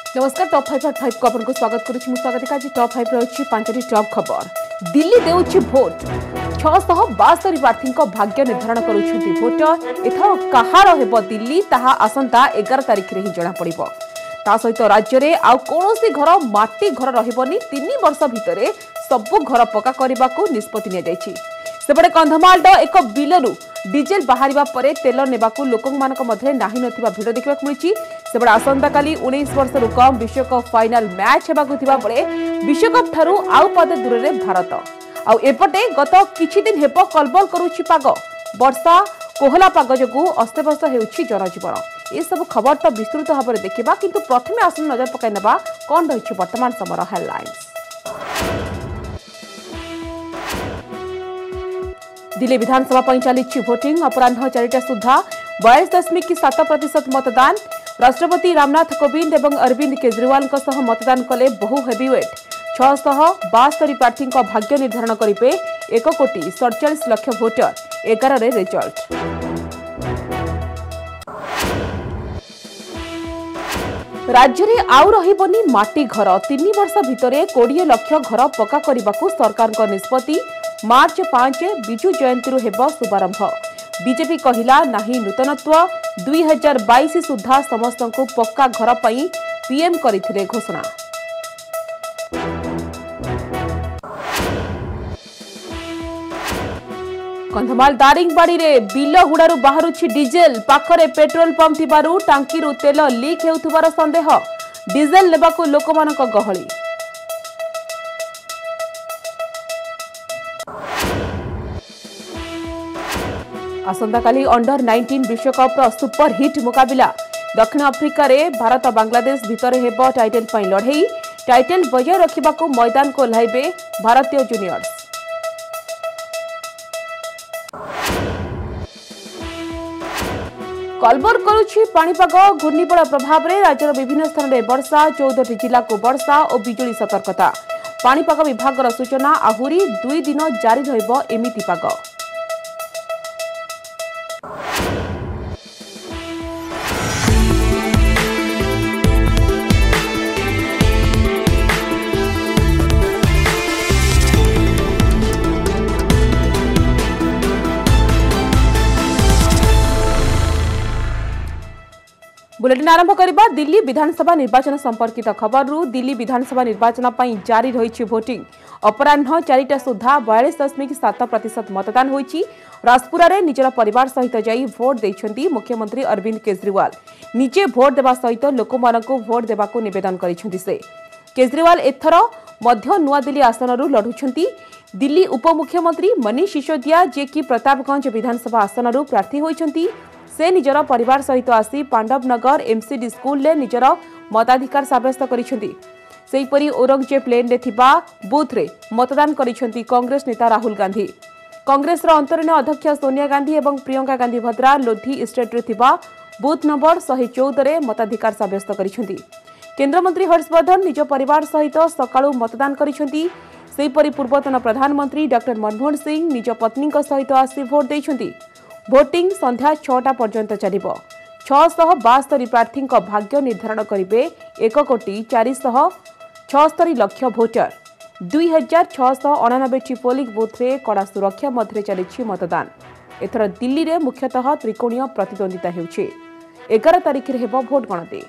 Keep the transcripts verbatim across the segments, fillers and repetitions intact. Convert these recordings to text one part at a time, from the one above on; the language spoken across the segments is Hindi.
नमस्कार टॉप फाइव आट फाइव को आपको स्वागत करुच्ची स्वागत आज टॉप फाइव रही पांचटी टॉप खबर। दिल्ली देउछि भोट छह सौ बास्तरी प्रार्थी भाग्य निर्धारण करुछंती भोटर एथर कहार हेब दिल्ली ताहा आसंता एगार तारिख रे ही जणा पड़िबो। ता सहित राज्य रे आ कोनोसी घर माटी घर रहिबनी तीन वर्ष भितरे सबु घर पक्का करबाकू निष्पत्ति निया जायछि। सेपटे कंधमाल एक बिलरू डीजेल बाहरिबा परे तेल नेबाकू लोकमानक मध्य नाही नथिबा भिड देखबाक मिलिछि। सेपटे आसंता काली उन्नीस वर्ष रु कम विश्वकप फाइनल मैच हेबाकू थिबा बळे विश्वकप ठारू आउ पदे दूर रे भारत आउ एपटे गत किछि दिन हेब कलबल करूछि पाग वर्षा कोहला पाग जगू अस्तव्यस्त हेउछि जनजीवन। ए सब खबर तो विस्तृत भाव में देखा किंतु प्रथमे आसन नजर पकाई नेबा कोन रहिछि वर्तमान समर हेडलाइंस। दिल्ली विधानसभा पर चली भोटिंग अपराह चारिटा सुधा बयालीस दशमिक सात प्रतिशत मतदान। राष्ट्रपति रामनाथ कोविंद और अरविंद केजरीवाल मतदान कले बहु हेवीवेट छह सौ बास्तरी प्रार्थी भाग्य निर्धारण करेंगे एक कोटी सड़चाश लक्ष भोटर एगार रिजल्ट। राज्य में आउ रहिबनी माटी घर तीन वर्ष भितर कोड़े लक्ष घर पक्का करने को सरकार निष्पत्ति। मार्च पांच विजु जयंती हेब शुभारंभ। बीजेपी कहिला नाही नूतनत्व दुई हजार बाईस सुधा समस्त को पक्का घर पाई पीएम करथिले घोषणा। कंधमाल दारिंगबाड़ी रे बिल हुड़ारू बाहरुछि डीजेल पाखरे पेट्रोल पंप थिबारु टांकीरू तेल लीक हेउथुबार संदेह। डीजेल लेबाकू लोकमानक गहली। आसंता काली अंडर नाइंटीन विश्वकप सुपर हिट मुकाबिला। दक्षिण अफ्रिका रे भारत बांग्लादेश भितर हेब टाइटल पई लड़ई। टाइटल बजाय रखिबाकू मैदान को ओह्लाइबे भारतीय जूनियर्स। कलबल करुछि पाणीपाग घूर्णिबड़ प्रभाव में राज्यर विभिन्न स्थान में वर्षा चौदह जिला को वर्षा और बिजुली सतर्कता। पाणीपाग विभाग सूचना आहुरी दुई दिन जारी रहिबो एमिति पाग। बुलेटिन आरंभ करबा दिल्ली विधानसभा निर्वाचन संपर्कित खबर रु। दिल्ली विधानसभा निर्वाचन पई जारी रही भोटिंग अपराह चारिटा सुधा बयालीस दशमिक सात प्रतिशत मतदान होईछि। राजपुरा रे निजर परिवार सहित जाई भोट देइछंती मुख्यमंत्री अरविंद केजरीवाल। निजे भोट देबा सहित लोकमानकु भोट देबाकू निवेदन करिछंती से। केजरीवाल एथर मध्य नुआ दिल्ली आसन रु लढुछंती। दिल्ली उपमुख्यमंत्री मनीष सिसोदिया जे कि प्रतापगंज विधानसभा आसन रु प्रार्थी होइछंती से निजर परिवार सहित आसी पांडवनगर एमसीडी स्कूल ले निजर मताधिकार साब्यस्त करिसेंती। सेहीपरि औरंगजेब लेन रे थिबा बूथ रे मतदान करिसेंती कांग्रेस नेता राहुल गांधी। कांग्रेस रो अंतरीण अध्यक्ष सोनिया गांधी एवं प्रियंका गांधी भद्रा लोधी स्टेट रे थिबा बूथ नंबर एक सौ चौदह रे मताधिकार साब्यस्त करिसेंती। केंद्र मंत्री हर्षवर्धन निज परिवार सहित सकाळू मतदान करिसेंती। सेहीपरि पूर्वतन प्रधानमंत्री डॉक्टर मनमोहन सिंह निज पत्नी सहित आसी भोट देइछंती। भोटिंग संध्या छटा पर्यंत चलिबो। छह सौ बास्तरी प्रार्थी भाग्य निर्धारण करेंगे एक कोटी चारिशह छस्तरी लक्ष भोटर। दुई हजार छःश अणानबे पोलिंग बूथ रे कड़ा सुरक्षा मध्य चली मतदान। एथर दिल्ली रे मुख्यतः त्रिकोणीय प्रतिद्वंदिता हेउछि। एगार तारिख रे हेबो भोट गणति।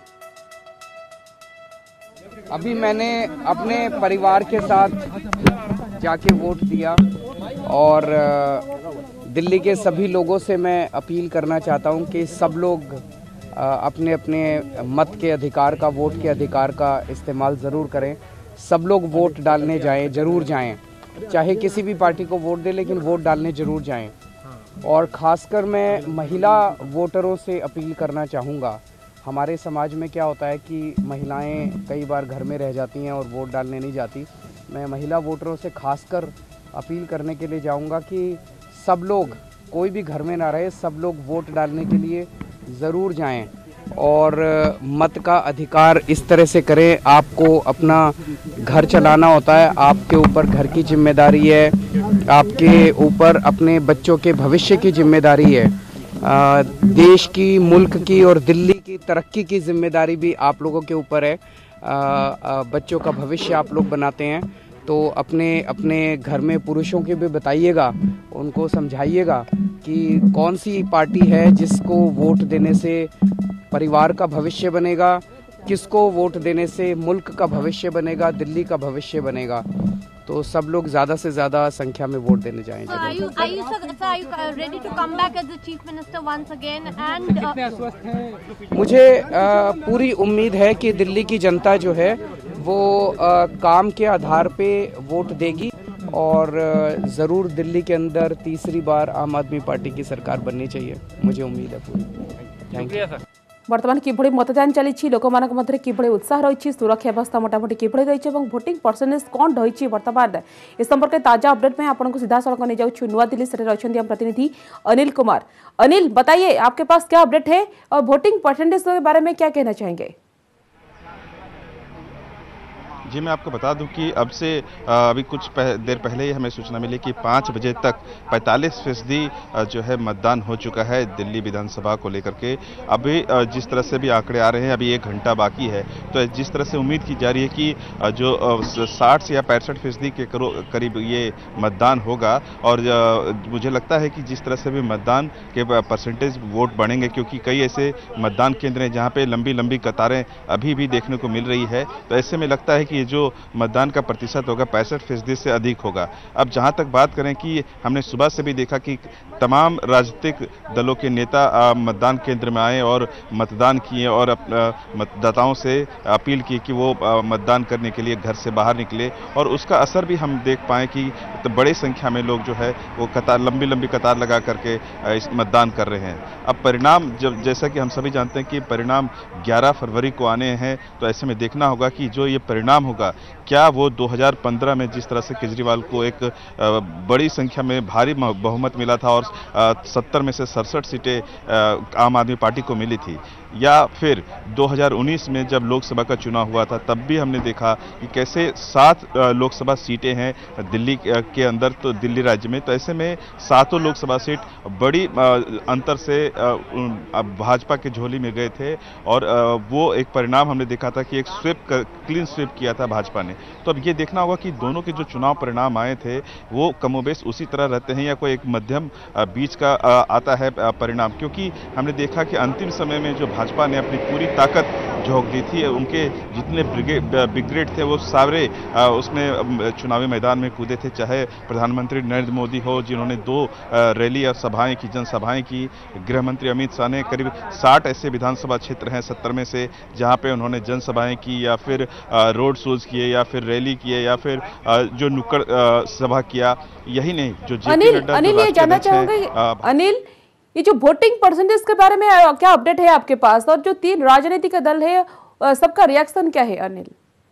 अभी मैंने अपने परिवार के साथ जाके वोट दिया और दिल्ली के सभी लोगों से मैं अपील करना चाहता हूं कि सब लोग अपने अपने मत के अधिकार का, वोट के अधिकार का इस्तेमाल ज़रूर करें। सब लोग वोट डालने जाएं, ज़रूर जाएं। चाहे किसी भी पार्टी को वोट दें लेकिन वोट डालने ज़रूर जाएं। और ख़ासकर मैं महिला वोटरों से अपील करना चाहूँगा। हमारे समाज में क्या होता है कि महिलाएं कई बार घर में रह जाती हैं और वोट डालने नहीं जाती। मैं महिला वोटरों से खासकर अपील करने के लिए जाऊंगा कि सब लोग, कोई भी घर में ना रहे, सब लोग वोट डालने के लिए ज़रूर जाएं और मत का अधिकार इस तरह से करें। आपको अपना घर चलाना होता है, आपके ऊपर घर की जिम्मेदारी है, आपके ऊपर अपने बच्चों के भविष्य की जिम्मेदारी है। देश की, मुल्क की और दिल्ली की तरक्की की जिम्मेदारी भी आप लोगों के ऊपर है। बच्चों का भविष्य आप लोग बनाते हैं, तो अपने अपने घर में पुरुषों के भी बताइएगा, उनको समझाइएगा कि कौन सी पार्टी है जिसको वोट देने से परिवार का भविष्य बनेगा, किसको वोट देने से मुल्क का भविष्य बनेगा, दिल्ली का भविष्य बनेगा। तो सब लोग ज़्यादा से ज़्यादा संख्या में वोट देने जाएंगे। मुझे आ, पूरी उम्मीद है कि दिल्ली की जनता जो है वो आ, काम के आधार पे वोट देगी और ज़रूर दिल्ली के अंदर तीसरी बार आम आदमी पार्टी की सरकार बननी चाहिए, मुझे उम्मीद है पूरी। Thank you. बर्तमान किभଳି मतदान चली लोक मान मध्य किभଳି उत्साह रही, सुरक्षा व्यवस्था मोटामोटी किभଳି रही, भोटिंग परसेंटेज कौन रही बर्तमान इस संपर्क में ताजा अपडेट में आपको सीधा सड़क नहीं जाऊँ नुआ दिल्ली से अच्छा प्रतिनिधि अनिल कुमार। अनिल, बताइए आपके पास क्या अपडेट है और वोटिंग परसेंटेज के बारे में क्या कहना चाहेंगे? जी, मैं आपको बता दूं कि अब से अभी कुछ पह, देर पहले ही हमें सूचना मिली कि पाँच बजे तक पैंतालीस फीसदी जो है मतदान हो चुका है दिल्ली विधानसभा को लेकर के। अभी जिस तरह से भी आंकड़े आ रहे हैं, अभी एक घंटा बाकी है, तो जिस तरह से उम्मीद की जा रही है कि जो साठ से या पैंसठ फीसदी के करीब ये मतदान होगा। और मुझे लगता है कि जिस तरह से भी मतदान के परसेंटेज वोट बढ़ेंगे, क्योंकि कई ऐसे मतदान केंद्र हैं जहाँ पे लंबी लंबी कतारें अभी भी देखने को मिल रही है, तो ऐसे में लगता है कि ये जो मतदान का प्रतिशत होगा पैंसठ फीसदी से अधिक होगा। अब जहां तक बात करें कि हमने सुबह से भी देखा कि तमाम राजनीतिक दलों के नेता मतदान केंद्र में आए और मतदान किए और मतदाताओं से अपील की कि वो मतदान करने के लिए घर से बाहर निकले, और उसका असर भी हम देख पाए कि तो बड़ी संख्या में लोग जो है वो कतार लंबी लंबी कतार लगा करके इस मतदान कर रहे हैं। अब परिणाम जब जैसा कि हम सभी जानते हैं कि परिणाम ग्यारह फरवरी को आने हैं, तो ऐसे में देखना होगा कि जो ये परिणाम होगा क्या वो दो हज़ार पंद्रह में जिस तरह से केजरीवाल को एक बड़ी संख्या में भारी बहुमत मिला था और सत्तर में से सड़सठ सीटें आम आदमी पार्टी को मिली थी, या फिर दो हज़ार उन्नीस में जब लोकसभा का चुनाव हुआ था तब भी हमने देखा कि कैसे सात लोकसभा सीटें हैं दिल्ली के अंदर, तो दिल्ली राज्य में, तो ऐसे में सातों लोकसभा सीट बड़ी अंतर से भाजपा के झोली में गए थे, और वो एक परिणाम हमने देखा था कि एक स्वीप क्लीन स्वीप किया था भाजपा ने। तो अब ये देखना होगा कि दोनों के जो चुनाव परिणाम आए थे वो कमोबेश उसी तरह रहते हैं या कोई एक मध्यम बीच का आता है परिणाम, क्योंकि हमने देखा कि अंतिम समय में जो भाजपा ने अपनी पूरी ताकत झोंक दी थी, उनके जितने ब्रिगेड थे वो सारे उसमें चुनावी मैदान में कूदे थे, चाहे प्रधानमंत्री नरेंद्र मोदी हो जिन्होंने दो रैली और सभाएं की, जनसभाएं की, गृह मंत्री अमित शाह ने करीब साठ ऐसे विधानसभा क्षेत्र हैं सत्तर में से जहां पे उन्होंने जनसभाएं की या फिर रोड शोज किए या फिर रैली किए या फिर जो नुक्कड़ सभा किया। यही नहीं, जो अनिल अनिल ये जानना चाहूंगा अनिल, ये जो वोटिंग परसेंटेज के बारे में क्या अपडेट है आपके पास, और जो तीन राजनीतिक दल है सबका रिएक्शन क्या है? अनिल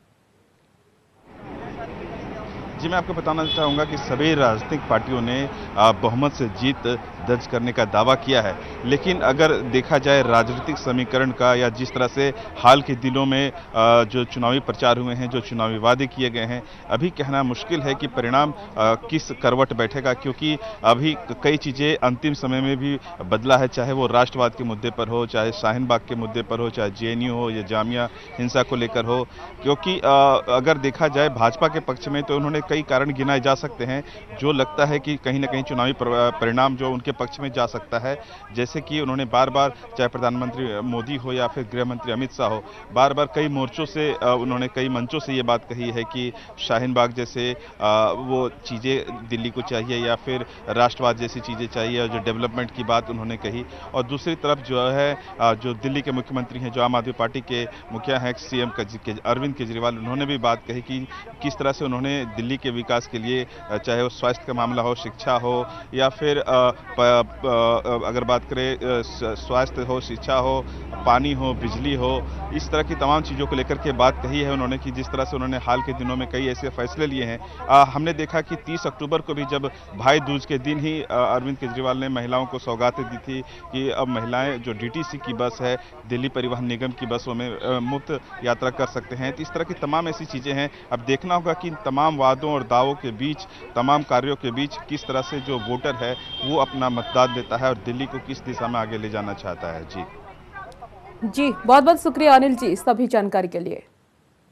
जी, मैं आपको बताना चाहूँगा कि सभी राजनीतिक पार्टियों ने बहुमत से जीत दर्ज करने का दावा किया है, लेकिन अगर देखा जाए राजनीतिक समीकरण का या जिस तरह से हाल के दिनों में जो चुनावी प्रचार हुए हैं, जो चुनावी वादे किए गए हैं, अभी कहना मुश्किल है कि परिणाम किस करवट बैठेगा, क्योंकि अभी कई चीज़ें अंतिम समय में भी बदला है, चाहे वो राष्ट्रवाद के मुद्दे पर हो, चाहे शाहीन बाग के मुद्दे पर हो, चाहे जे एन यू हो या जामिया हिंसा को लेकर हो, क्योंकि अगर देखा जाए भाजपा के पक्ष में तो उन्होंने कई कारण गिनाए जा सकते हैं जो लगता है कि कहीं ना कहीं चुनावी परिणाम जो उनके पक्ष में जा सकता है। जैसे कि उन्होंने बार बार, चाहे प्रधानमंत्री मोदी हो या फिर गृह मंत्री अमित शाह हो, बार बार कई मोर्चों से उन्होंने कई मंचों से ये बात कही है कि शाहीन बाग जैसे वो चीज़ें दिल्ली को चाहिए या फिर राष्ट्रवाद जैसी चीज़ें चाहिए, और जो डेवलपमेंट की बात उन्होंने कही। और दूसरी तरफ जो है जो दिल्ली के मुख्यमंत्री हैं, जो आम आदमी पार्टी के मुखिया हैं सी एम अरविंद केजरीवाल, उन्होंने भी बात कही कि किस तरह से उन्होंने दिल्ली के विकास के लिए, चाहे वो स्वास्थ्य का मामला हो, शिक्षा हो या फिर अगर बात करें स्वास्थ्य हो, शिक्षा हो, पानी हो, बिजली हो, इस तरह की तमाम चीज़ों को लेकर के बात कही है उन्होंने कि जिस तरह से उन्होंने हाल के दिनों में कई ऐसे फैसले लिए हैं। आ, हमने देखा कि तीस अक्टूबर को भी जब भाई दूज के दिन ही अरविंद केजरीवाल ने महिलाओं को सौगातें दी थी कि अब महिलाएं जो डी टी सी की बस है, दिल्ली परिवहन निगम की बसों में मुफ्त यात्रा कर सकते हैं। तो इस तरह की तमाम ऐसी चीज़ें हैं। अब देखना होगा कि इन तमाम वादों और दावों के बीच, तमाम कार्यों के बीच किस तरह से जो वोटर है वो अपना मतदान देता है और दिल्ली को किस दिशा में आगे ले जाना चाहता है। जी जी, बहुत बहुत शुक्रिया अनिल जी सभी जानकारी के लिए।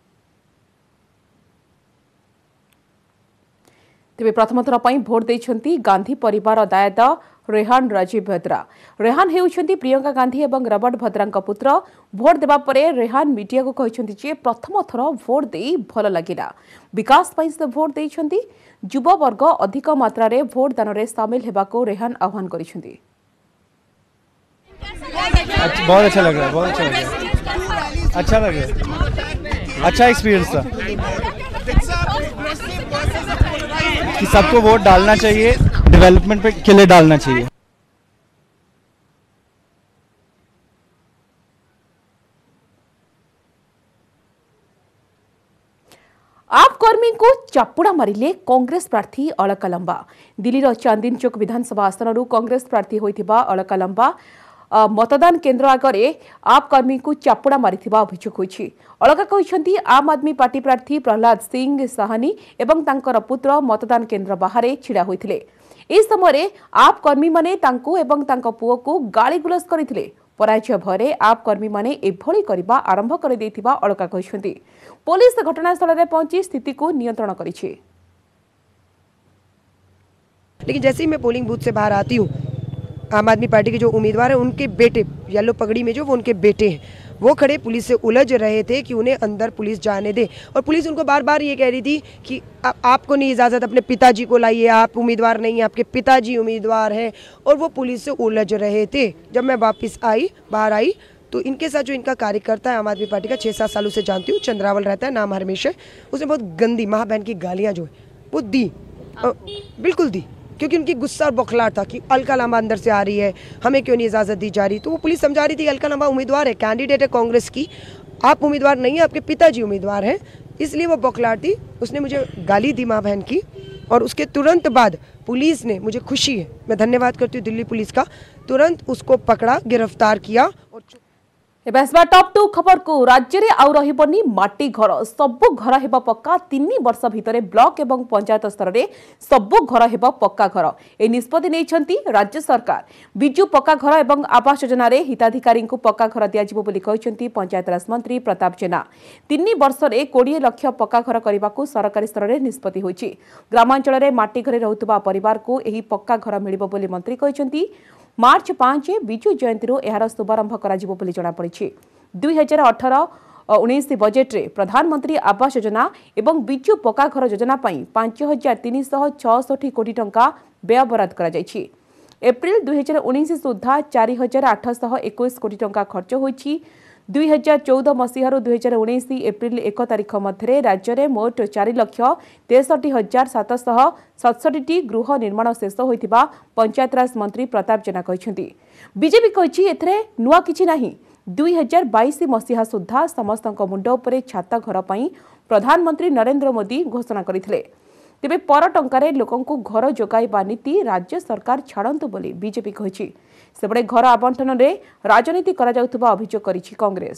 तेबे प्रथम थर पर भोट देइछंती गांधी परिवार दायद रेहान राजीव भद्रा। रेहान हेउछंती प्रियंका गांधी एवं रॉबर्ट भद्रांक पुत्र। भोट देबा परे रेहान मीडिया को कहछंती जे प्रथम थर भोट देई भल लागिला। विकास पई से भोट देइछंती। युवा वर्ग अधिक मात्रा रे भोट दान रे शामिल हेबाको रेहान आह्वान करिछंती। बहुत अच्छा लग रहा है, बहुत अच्छा लग रहा है, अच्छा लग रहा है, अच्छा एक्सपीरियंस था कि सबको वोट डालना चाहिए, डेवलपमेंट पे के लिए डालना चाहिए। आप कर्मी को चापुड़ा मारिले कांग्रेस प्रार्थी अलका लंबा। दिल्लीर चांदनी चौक विधानसभा आसन कांग्रेस प्रार्थी होइथिबा अलका लंबा मतदान केन्द्र आगे आप कर्मी को चापुड़ा मारिथिबा अभियोग होइछि। अलका कहिसंती आम आदमी पार्टी प्रार्थी प्रहलाद सिंह साहनी एवं तांकर पुत्र मतदान केन्द्र बाहर छिड़ा होइथिले। ए समय आप कर्मी माने तांको एवं तांको पुओ को गाली गुलस करथिले। पराजय भरे आप कर्मी माने एभली करबा आरंभ कर देथिबा अलका कहिसंती। पुलिस घटनास्थल रे पहुंची स्थिति को नियंत्रण करिछि। लेकिन जैसे ही मैं पोलिंग बूथ से बाहर आती हूँ, आम आदमी पार्टी के जो उम्मीदवार हैं उनके बेटे, येलो पगड़ी में जो वो उनके बेटे हैं, वो खड़े पुलिस से उलझ रहे थे कि उन्हें अंदर पुलिस जाने दे। और पुलिस उनको बार बार ये कह रही थी कि आ, आपको नहीं इजाज़त, अपने पिताजी को लाइए, आप उम्मीदवार नहीं हैं, आपके पिताजी उम्मीदवार हैं। और वो पुलिस से उलझ रहे थे। जब मैं वापस आई, बाहर आई, तो इनके साथ जो इनका कार्यकर्ता है आम आदमी पार्टी का, छः सात सालों से जानती हूँ, चंद्रावल रहता है, नाम हरमेश है, उसने बहुत गंदी माँ बहन की गालियाँ जो है वो दी, बिल्कुल दी, क्योंकि उनकी गुस्सा और बौखलाहट था कि अलका लंबा अंदर से आ रही है, हमें क्यों नहीं इजाज़त दी जा रही। तो वो पुलिस समझा रही थी अलका लंबा उम्मीदवार है, कैंडिडेट है कांग्रेस की, आप उम्मीदवार नहीं है, आपके पिताजी उम्मीदवार हैं, इसलिए वो बौखलाहट थी। उसने मुझे गाली दी माँ बहन की। और उसके तुरंत बाद पुलिस ने, मुझे खुशी है, मैं धन्यवाद करती हूँ दिल्ली पुलिस का, तुरंत उसको पकड़ा, गिरफ्तार किया। और टॉप टू खबर को राज्य में आउ रही माटी घर, सबु घर हेबा पक्का। तीन वर्ष भितर ब्लॉक एवं पंचायत स्तर में सबु घर हेबा पक्का घर। ए निष्पत्ति नेइछंती राज्य सरकार। बिजु पक्का घर एवं आवास योजना रे हिताधिकारी को पक्का घर दियाजिबो बोली कहिसंती पंचायत राज मंत्री प्रताप जेना। तीन वर्ष में बीस लाख पक्का घर करने को सरकारी स्तर में निष्पत्ति होइछि। ग्रामांचल में माटी घरे रहुतबा परिवार को एही पक्का घर मिलिबो बोली मंत्री कहिसंती। मार्च पांच विजु जयंती यार शुभारंभ कर जमापड़ी। दुई हजार अठर उन्नीस बजेट रे प्रधानमंत्री आवास योजना एवं बिजु पक्का घर योजना पांच हजार तीन शह छठी कोटी टंका व्यय बराद कर एप्रिल दुई हजार उन्नीस सुधा चार हजार आठशह एक कोटी टंका खर्च होइछि। दुई हजार चौदह मसीह दुई हजार उन्नीस एप्रिल एक तारीख मध्य राज्य में मोट चार लक्ष तेसठी हजार सातशह सतसठी गृह निर्माण शेष होता पंचायतराज मंत्री प्रताप जेना कहते। बीजेपी कही एथरे नुआ किछि नाही। दुई हजार बाईस मसीहा सुधा समस्त मुंड उपरे छाता घर पर प्रधानमंत्री नरेंद्र मोदी घोषणा करथिले। तेबे पर टंकारे लोकंकु घर जोगाइबा नीति राज्य सरकार छाड़ंतु बोली बीजेपी कहिछि। सेबडे घर आवंटन रे राजनीति करा जाउथबा अभियोग करिछि कांग्रेस।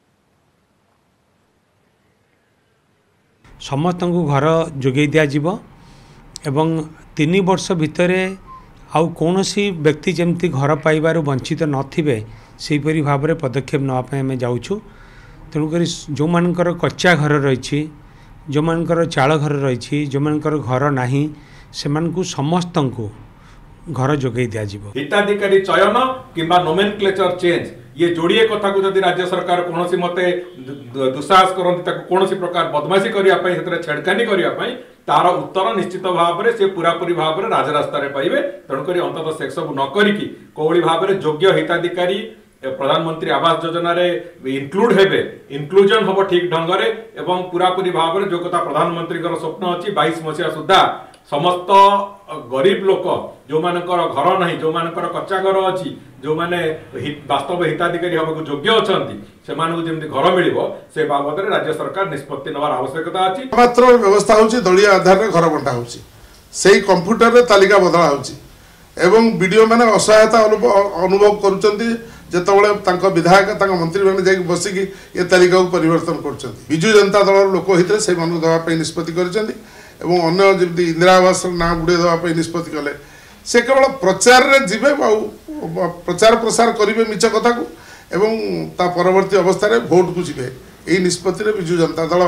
समस्त को घर जोगै दिया जीवो एवं तीन वर्ष भितरे आउ कोनोसी व्यक्ति जेमती घर पाइबारु वंचित नथिबे सेहीपरि भाव में पदक्षेप नापे आम जाऊँ। तेणुक जो मानकर कच्चा घर रही, जो मानकर चाल घर रही, जो मानकर घर नाही, सेमानकु समस्त को घर जोगै दिया जीवो। हिताधिकारी चयन किंबा नोमेनक्लेचर चेंज ये जोड़िए कथा को जदि राज्य सरकार कोनोसी मते दुस्साहस करंती ताको कोनोसी प्रकार बदमाशी करिया पई हेतरे छेड़खानी करिया पई तार उत्तर निश्चित भाव में से पूरापूरी भाव में राजरास्ता पाइबे। तेणुक अंततः से सब न करिकी कोहली भाव में योग्य हिताधिकारी प्रधानमंत्री आवास योजना रे इनक्लूड हेबे, इनक्लूजन हम ठीक ढंग रे एवं पूरापूरी भाव में जो कथा प्रधानमंत्री स्वप्न अच्छी बाईस मसीहा सुधा समस्त गरीब लोक जो मानकर घर नहीं, जो मानकर कच्चा घर अच्छी, जो माने वास्तव हिताधिकारी हम योग्य अच्छा से जमी घर मिल से बाबद में राज्य सरकार निष्पत्ति नवार आवश्यकता अच्छी। मात्र व्यवस्था होची दलिया आधार रे घर बंटा होची, सेही कंप्यूटर रे तालिका बदला होची एवं वीडियो माने असहायता अनुभव करूचंती जेतबळे तांको विधायक तांको मंत्री माने जाई बसिकी ये तालिका को परिवर्तन करचंती। बिजु जनता दल लोक हितरे से मानु दवा पे निष्पत्ति करचंती एवं अन्य जमी इंदिरा आवास ना गुड़े दवा निष्पत्ति कले से केवल प्रचार रे जीवे प्रचार प्रसार करेंगे मिछ कथा को एवं ता परवर्ती अवस्था रे भोट को जीवे। यही निष्पत्ति रे बिजु जनता दल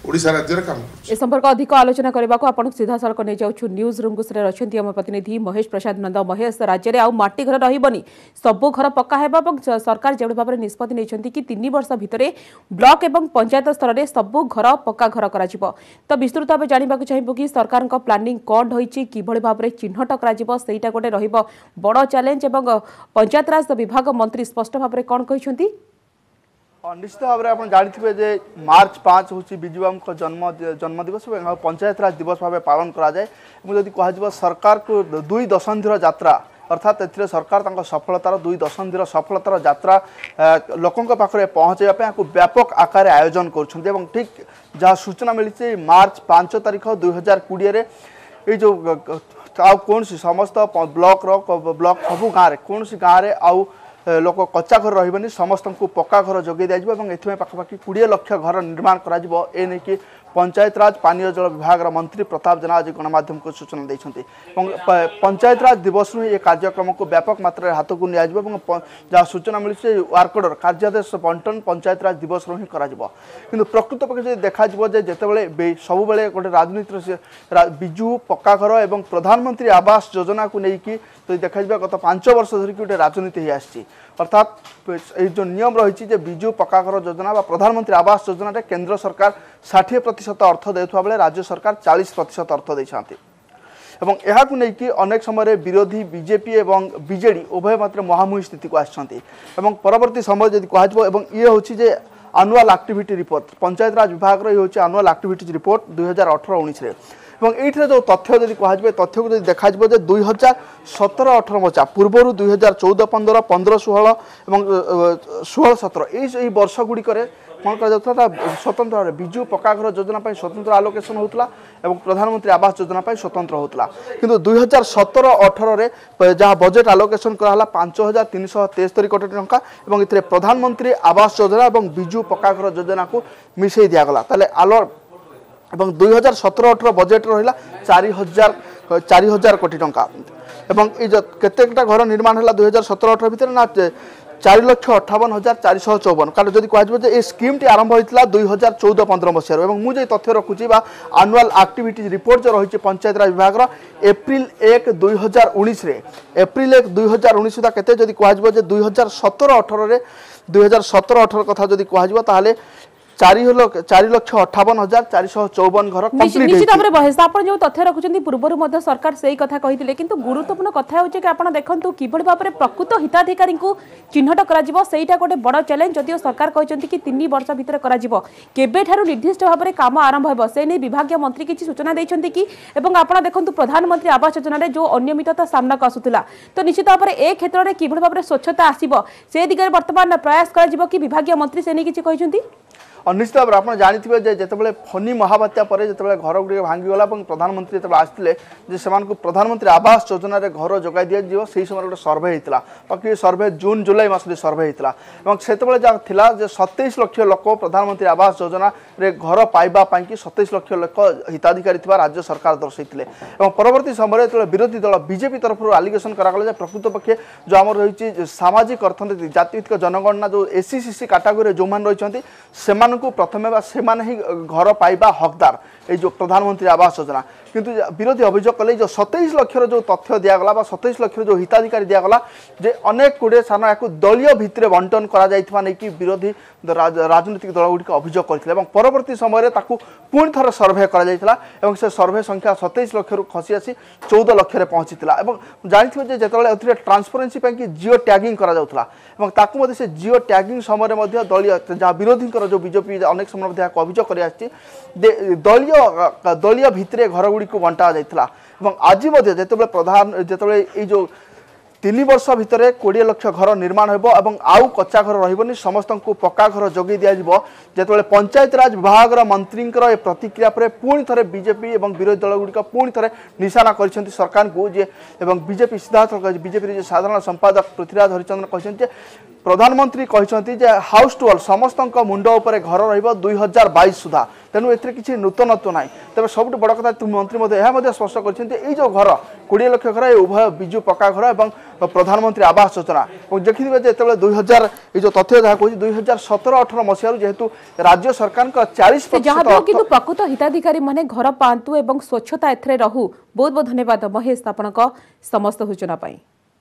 ओडिशा राज्य रे काम करूछि। ए संपर्क अधिक आलोचना करबा को आपण सीधा सड़क नै जाउछु न्यूज रूम को सरे रछंती हम प्रतिनिधि महेश प्रसाद नंद। महेश, राज्य रे आ माटी घर रहिबनी, सब घर पक्का हेबा এবং सरकार जेउ भाबरे निष्पत्ति नेछंती कि तीन वर्ष भितरे ब्लॉक एवं पंचायत स्तर रे सब घर पक्का घर करा जिवो। तो विस्तृत भाबे जानिबा को चाहिबो कि सरकार को प्लानिंग कोन होईची, किभଳି भाबरे चिन्हट करा जिवो, सेईटा गोटे रहिबो बड़ चैलेंज एवं पंचायत राज विभाग मंत्री स्पष्ट भाबरे कोन कहिसंती। निश्चित भाव में आप जानते जे मार्च पाँच हूँ विजु बाबू जन्म जन्म दिवस और पंचायत राज दिवस भाव पालन कराए। जदि कह सरकार को दुई दशंधिर यात्रा अर्थात ए सरकार तंक सफलतार दुई दशंधिर सफलतार यात्रा लोकों पाखे पहुँचाई व्यापक आकार आयोजन कर ठीक जहाँ सूचना मिली मार्च पाँच तारीख दुई हजार कोड़े ये जो कौन समस्त ब्लॉक ब्लॉक सबू गाँव कौन गाँव में आउ लोक कच्चा घर रही समस्त को पक्का घर जोगे दिया पाखापाखि कोड़े लक्ष घर निर्माण कर पंचायत राज पानीय जल विभाग मंत्री प्रताप जेना आज गणमाध्यम को सूचना देते पंचायत राज दिवस ये कार्यक्रम को व्यापक मात्रा हाथ को निया जहाँ सूचना मिली वार्कडर कार्यादेश बंटन पंचायत राज दिवस हिं कर प्रकृत पक्ष देखा जिते सब गोटे राजनीति विजु पक्का घर और प्रधानमंत्री आवास योजना को लेकिन तो देखा गत पांच वर्ष धरिक गोटे राजनीति आसी अर्थात ये जो नियम रही विजु पक्का घर योजना प्रधानमंत्री आवास योजना केंद्र सरकार षाठी प्रतिशत अर्थ देउथबा बेले राज्य सरकार चालीस प्रतिशत अर्थ देछांती एवं यह नहीं अनेक समय विरोधी बीजेपी एवं बीजेडी उभय मात्र महामुही स्थिति को आसछंती एवं परवर्ती समय जदि कहजबो एवं ये होछि जे annual activity report panchayat Raj विभाग रो होछि एनुअल एक्टिविटी रिपोर्ट दुई हजार अठर उन्नीस रे ये जो तथ्य जब कह तथ्य को देखा दुई हजार सतर अठर मचा पूर्वर दुई हजार चौदह पंद्रह पंद्रह षोह षोह सतर यही वर्ष गुड़िक कौन कर स्वतंत्र विजु पक्का घर योजना स्वतंत्र आलोकेशन होता और प्रधानमंत्री आवास योजना स्वतंत्र होता किंतु दुई हजार सतर अठर जहाँ बजेट आलोकेशन कराला पांच हजार तीन शह तेस्तरी कोटी टंका और ये प्रधानमंत्री आवास योजना और विजु पक्का घर योजना को मिसई दिगला आलो एवं दुई हजार सतर अठर बजेट रहा चार हजार चार हजार कोटी टंका एवं केतेटा घर निर्माण है दुई हजार सतर अठर भितर ना चार लक्ष अठावन हजार चार शह चौवन कारण जब कह ये स्कीम टी आरंभ होता दुई हजार चौदह पंद्रह मसीह और मुझे तथ्य रखुची आनुआल एक्टिविटी रिपोर्ट जो रही पंचायत राज विभाग एप्रिल एक दुई हजार उन्नीस एप्रिल एक दुई हजार उन्नीस सुधा के कह दुई हजार सतर अठर दुई हजार सतर अठर कथा जब कह चार लक्ष अठावन हजार चार शह चौवन घर निश्चित भाव में बहेस आप जो तथ्य रखुच्च पूर्वर सरकार से कथा कहते कि गुरुत्वपूर्ण कथा हो देखो कि भाव में प्रकृत हिताधिकारी चिन्हट करा गोटे बड़ चैलेंज जदिव सरकार कहते कि तीन वर्ष भितर केबेठारु निर्दिष्ट भाव में काम आरंभ हो से नहीं विभाग मंत्री किसी सूचना देते कि आप देखो प्रधानमंत्री आवास योजना जो अनियमितता सामना को आसूला तो निश्चित भाव में ए क्षेत्र में किभଳି भाव में स्वच्छता आसो से दिगरे बर्तमान प्रयास कर कि विभाग मंत्री से नहीं किसी कहते और निश्चित भाव आप जानते जिते फनी महाबात्या पर जो घर गुड़ी भांगीगला प्रधानमंत्री जो आसते प्रधानमंत्री आवास योजना घर जोगाई दिया से समय गोटे सर्भे होता बाकी सर्भे जून जुलाई मसरे सर्भे होता से जहाँ सतैश लक्ष लोक प्रधानमंत्री आवास योजना घर पाइबापी सतैश लक्ष लोक हिताधिकारी राज्य सरकार दर्शाई परवर्ती समय जो विरोधी दल बीजेपी तरफ आलिगेसन करागला प्रकृत पक्षे जो आम रही सामाजिक अर्थनीति जातिभित्तिक जनगणना जो एससी सीसी कैटेगरी जो मैंने रही को प्रथमे से ही घर पाइबा हकदार ये जो प्रधानमंत्री आवास योजना किंतु विरोधी अभियोग कले जो सतैश लक्षर जो तथ्य दिगला सतैश लक्षर जो हिताधिकारी दिगला जे अनेक गुड़े स्थान या दलीय भितर बंटन कर विरोधी राजनीतिक दल गुड़िक अभियोग करते परवर्ती समय पुणी थर सर्भे कर सर्भे संख्या सतैश लक्ष खसी आसी चौदह लक्ष पहुंची जानते जो ट्रांसपेरेन्सी जिओ टैगिंग कर से जिओ टैगिंग समय दलीय जहाँ विरोधी जो बीजेपी अनेक समय अभियोग कर दलीय दलीय भितर घर गुड़ी को बंटा जाता आज जो प्रधान जो जो तीन वर्ष भितर कोड़े लक्ष घर निर्माण हो आउ कच्चा घर रही समस्त को पक्का घर जोगे दिज्वे पंचायत राज विभाग मंत्री प्रतिक्रिया पर पुणी थे बीजेपी और विरोधी दल गुड़िक पुणी थे निशाना कर सरकार को जे बीजेपी सीधा बीजेपी साधारण संपादक पृथ्वीराज हरिचंद्रन कहते प्रधानमंत्री कहते जे हाउस टू ऑल समस्त मुंड उपर घर रही दुई हजार बैश सुधा तेणु ए किसी नूतनत्व ना तेज सब बड़ कथा मंत्री स्पष्ट कर जो घर कोड़े लक्ष घर ये उभय विजु पक्का घर और प्रधानमंत्री आवास योजना देखिए जो दुई हजार जो तथ्य जहाँ कह दुई हजार सतर अठर मसीह जेहेतु राज्य सरकार चालीस प्रतिशत प्रकृत हिताधिकारी माने घर पातु एवं स्वच्छता एथरे रहू। बहुत बहुत धन्यवाद महेश आपण समस्त सूचना पाई।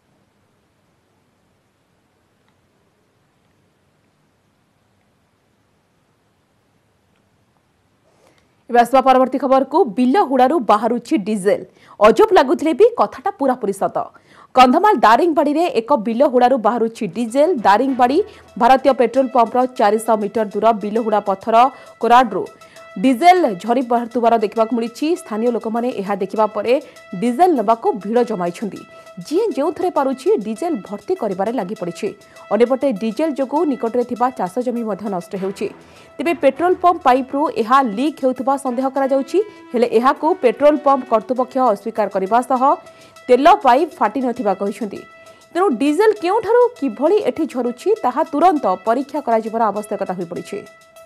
आसवा परवर्ती खबर को बिल हुड़ारू बाहरुछि डीजेल अजब लगुले भी कथाटा पूरा पूरी सत। कंधमाल दारिंगबाड़ी रे एक बिल हुड़ारू बाहरुछि डीजेल। दारिंगबाड़ी भारतीय पेट्रोल पंपर चार सौ मीटर दूर बिल हुड़ा पत्थर कोराड्रु डीजेल झरी बाहर देखा मिली। स्थानीय लोक मैंने यह देखा डीजेल नवाक भिड़ जमाई जी जो थे पारुछि डीजेल भर्ती कर लगी पड़ी। अंपटे डीजेल जो निकटरे थिबा चाष जमी नष्ट होउछि। तेबे पेट्रोल पंप पाइप्रु यह लीक होउथबा संदेह करा जाउछि। हेले एहाकु पेट्रोल पंप कर्तृपक्ष अस्वीकार करबा सह तेल पाइप फाटी नथिबा कहिसंती। तेणु डीजेल केउठारु किभଳି एठी झरुछि ताहा तुरंत परीक्षा करा जिबार आवश्यकता होई पड़िछि।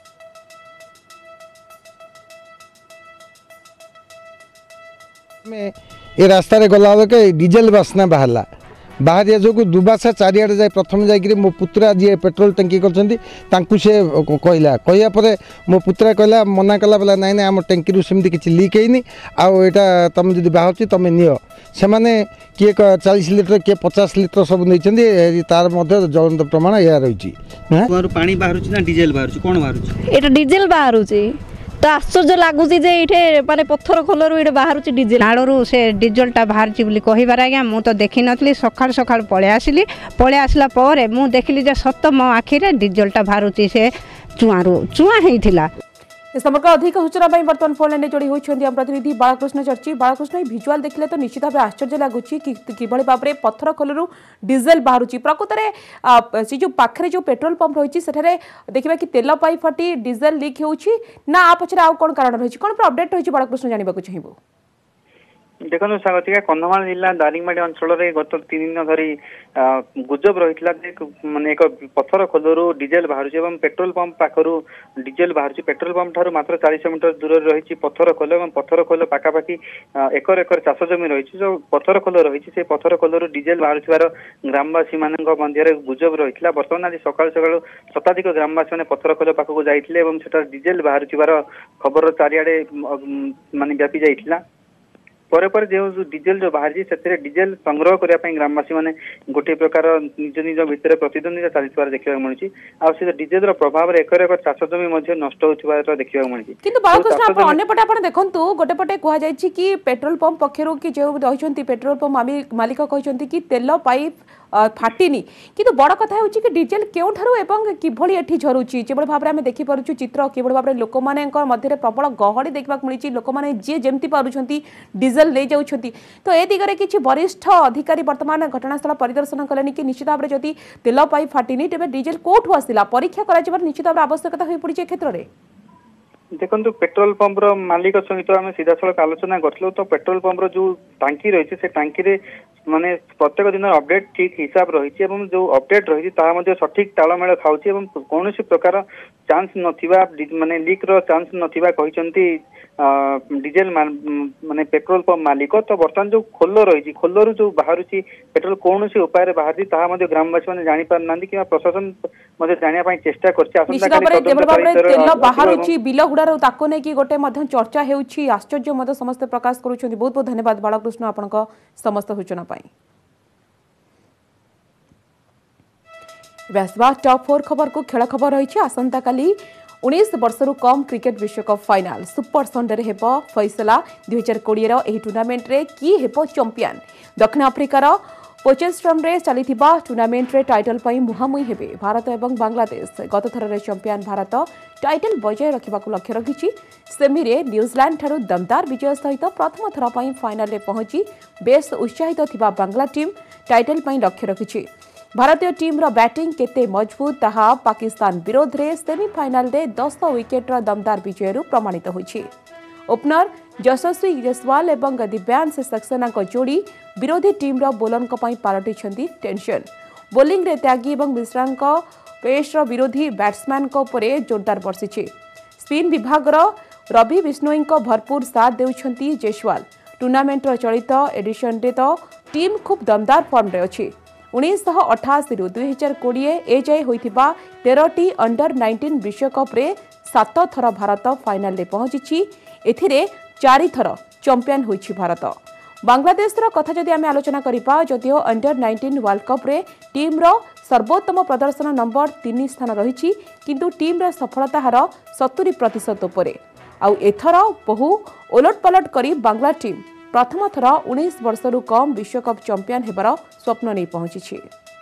ये रास्ता रे गला बेले डीजेल बास्ना बाहरला बाहर जो दुबासा चारिआडे जाए प्रथम जाकि मो पुत्रा जी पेट्रोल टंकी करछंती तांकु से कहला कहया परे मो पुत्रा कहला मना कला बोला नाई ना आम टंकी रु सेमती किछि लीक हैनी आउ एटा तुम जदि बाहरछि तुम नियो से माने किए चालीस लिटर किए पचास लिटर सब नहीं तार मध्य ज्वलंत प्रमाण या रही पानी बाहर ना डीजेल बाहर कौन बाहर एटा डीजेल बाहर तो आश्चर्य लगुच ये माने पत्थर खोलू ये बाहर डीजेल नाड़ू से डीजेलटा बाहर कहबार आज्ञा मु तो देखी नी सका सका पलि आसली पलि आसला मुझे देखिली सत मो आखिरे डीजेलटा बाहर से चुआरू चुआ होता। समग्र अधिक सूचना बर्तमान फोन लाइन जोड़ी होती प्रतिनिधि बालकृष्ण चर्ची। बालकृष्ण भिजुआल देखले तो निश्चित भाव आश्चर्य लगुच कि भाव में पत्थर खोलू डीजेल बाहर प्रकृत में से जो पाखे जो पेट्रोल पंप रही है देखा कि तेल पाइप फाटी डीजेल लीक होना पचर आउ कौन कारण रही कौन अपडेट रही बालकृष्ण जानवा चाहिए। देखो स्वागतिका कंधमाल जिला दारिंगबाड़ी अंचल गत तीन दिन धरी गुजब रही माने एक पत्थर खोलू डीजेल बाहर पेट्रोल पंप पाखर डीजेल बाहर पेट्रोल पंप ठार मात्र चालीस मीटर दूर रही पत्थर खोल और पत्थर खोल पाखापाखि एकर एकर चाष जमी रही जो पत्थर खोल रही से पत्थर खोलू डीजेल बाहर ग्रामवासी मान मध्य गुजब रही। बर्तमान आज सका सका शताधिक ग्रामवासी मैंने पत्थर खोल पाखक जाते डीजेल बाहर खबर चारिआडे माने व्यापी जाइथिला। पर पर जो डीजेल जो बाहर से डीजेल संग्रह करने ग्रामवासी मैंने गोटे प्रकार निज निज भितर प्रतिद्वंदिता चलती देखा मिली आ डीजेल प्रभाव में एकर एक चाष जमी नष्ट होता देखा मिली। किंतु बालकृष्ण अन्यपटे आप देखु गोटे पटे कहुई कि पेट्रोल पंप पक्षर कि जो रही पेट्रोल पंप मालिक कहते कि तेल पाइप फाटिनी किंतु बड़ कथा है कि डीजेल केउठारु एवं किभଳି एठी झरुची जेबळ भाबरे हम देखि परछु चित्र केवळ भाबरे लोक मानेकर मध्य प्रबल गहड़ी देखा मिली लोक माने जे जेमती पारुछंती डीजेल ले जाउछंती। तो ए दिगरे किछि वरिष्ठ अधिकारी वर्तमान घटनास्थल परिदर्शन कलेनि कि निश्चित भाबरे जदि तेल पाइप फाटिनी तेबे डीजेल कोठु आसिला परीक्षा करा जबर निश्चित भाबरे आवश्यकता होई पड़ी क्षेत्र रे। देखो पेट्रोल पंप मालिक सहित आम सीधा सड़क आलोचना करूँ तो पेट्रोल पंप जो टांकी रही है टांकी रे माने प्रत्येक दिन अपडेट ठीक हिसाब रही जो अपडेट रही सठिक तालमेल खाऊँ कौन प्रकार चांस नथिबा माने लीक रो चांस नथिबा कहिसंती डीजेल माने पेट्रोल पंप मालिक। तो बर्तमान जो खोल रही खोलू जो बाहर पेट्रोल कौन सी उपाय बाहर ताहा ग्रामवासी मैंने जानी पार ना कि प्रशासन जाना चेष्टा कर गोटे चर्चा होउछि आश्चर्य समस्त प्रकाश करुछंती। बहुत बहुत धन्यवाद बालकृष्ण आपनका समस्त सूचना पाई। व्यासवा टॉप फोर खबर को खेल खबर रही आसंता काली उन्नीस वर्षर कम क्रिकेट विश्वकप फाइनाल सुपर संडे हेब फैसला दुई हजार कोड़े टूर्नामेंट रे की हेब चैंपियन दक्षिण आफ्रिकार पोचेस्ट्रम रे चलीथिबा टूर्नामेंट रे टाइटल पई मुहामुही हेबे भारत एवं बांग्लादेश। गत थर रे चैंपियन भारत टाइटल बजाय रखिबाकू लक्ष्य रखिछि। सेमी रे न्यूजीलैंड ठारू दमदार विजय सहित प्रथम थर पई फाइनल रे पहुंची बेस उत्साहित थिबा बांग्ला टीम टाइटल पई लक्ष्य रखिछि। भारतीय टीम रो बैटिंग केते मजबूत ताहा पाकिस्तान विरोध रे सेमीफाइनल रे दस विकेट रो दमदार विजय रु प्रमाणित होइछि। ओपनर यशस्वी जयसवाल एवं दिव्यांश सक्सेना जोड़ी विरोधी टीम रो बोलर पालटि टेंशन। ବୋଲିଂ ରେ त्यागी और मिश्रा पेस विरोधी बैट्समैन उपरे जोरदार बर्षि स्पिन विभाग रवि बिश्नोई भरपूर साथ देउछंती जयसवाल टूर्नामेंट चलित एडिशन रे तो टीम खूब दमदार फॉर्म रे अछि उन्नीस अठाशी रु दुई हजार कोड़े एजाए होइथिबा तेरह टी अंडर नाइंटीन विश्वकप रे सात थर भारत फाइनल रे पहुंची एथिरे चारि थर चैंपियन होइछि भारत बांग्लादेश कथा जदि आम आलोचना करिपा जदिओ अंडर नाइंटीन वर्ल्ड कप रे टीम रो सर्वोत्तम प्रदर्शन नंबर तीन स्थान रही किंतु टीम रो सफलता हार सत्तरी प्रतिशत उपरे आउ एथर बहु ओलटपलट करी बांग्ला टीम प्रथम थर उन्नीस वर्षरु कम विश्वकप चैंपियन हेबार स्वप्न नहीं पहुंची।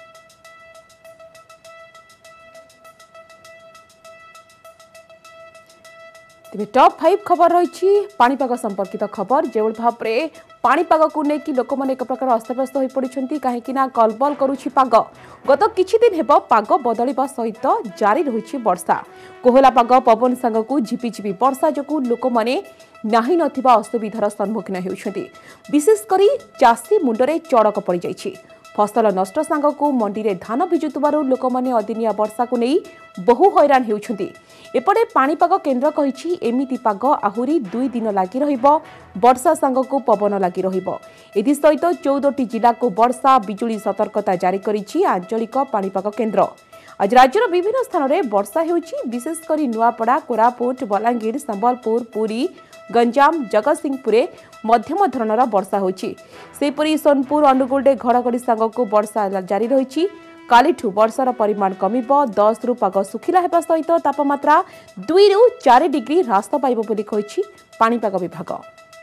तेज टॉप फाइव खबर रही पाणीपाग संपर्कित खबर जो भाव में पाणीपाग को लेकिन लोक मैंने एक प्रकार अस्तव्यस्त हो पड़ती कहीं कलबल करुछि पाग गत किछि दिन हेब पाग बदलिबा सहित जारी रही वर्षा कोहला पाग पवन सांगकु झिपिझिपि वर्षा जो लोक मैंने नाही नथिबा असुविधार सम्मुखीन होउछंती विशेषकर चाषी मुंडरे चड़क पड़ जाइछि फसल नष्ट सांगकु मंडी रे धान भिजुतबारु लोक माने अदिनिया वर्षा को नहीं बहु हैरान होउछंती एपटे पाणीपाग केन्द्र कहिछि एमिति पाग आहुरी दुई दिन लागि रहिबो वर्षा सांगकु पवन लागि रहिबो एदि सहित चौदह टी जिला को वर्षा बिजुली सतर्कता जारी करिछि आंचलिक पाणीपाग केन्द्र आज राज्यर विभिन्न स्थान में वर्षा होउछि विशेषकर नुआपड़ा कोरापुट बलांगीर संबलपुर पुरी गंजाम जगतसिंहपुर मध्यम धरणर वर्षा होछि सेपरी सोनपुर अनुगुल घड़घड़ी सांगकु वर्षा जारी रही कालीठू वर्षार परिमाण कमिब दस रु पाग सुखिला हेबा सहित तापमात्रा दुई रु चार डिग्री ह्रास पाइब बोली कहिछि पाणीपाग विभाग।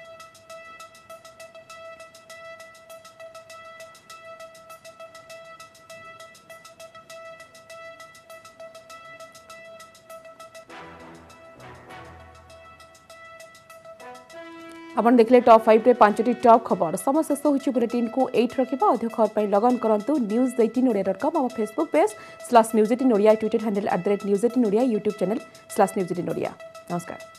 आपण देखले टॉप फाइव रे पांचटी टॉप खबर सम शेष होछि बुलेटिन को एट रखिबा अधिक खबर पई लगन करंतु news eighteen Odia dot com और Facebook page slash news eighteen Odia Twitter handle at the rate news eighteen Odia YouTube channel slash news eighteen Odia. नमस्कार।